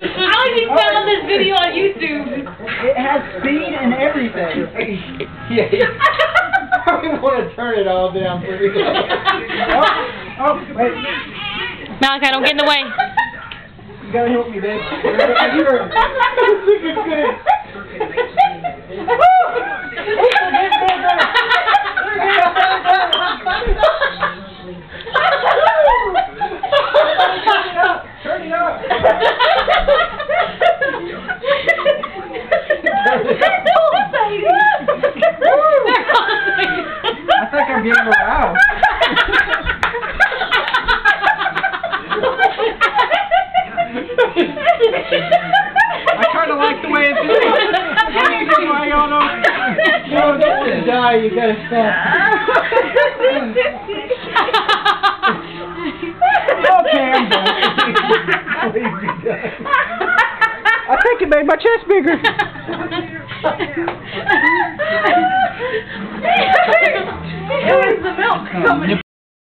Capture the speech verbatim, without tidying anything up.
How did you found this video on YouTube? It has speed and everything. Yeah, yeah. I want to turn it all down for you. oh, oh, wait. Malachi, don't get in the way. You gotta help me, babe. Turn it up. I think I'm getting aroused. I kind of like the way it feels. I don't know. No, don't die. You gotta stop. Okay, I'm done. I think it made my chest bigger. Where's the milk coming?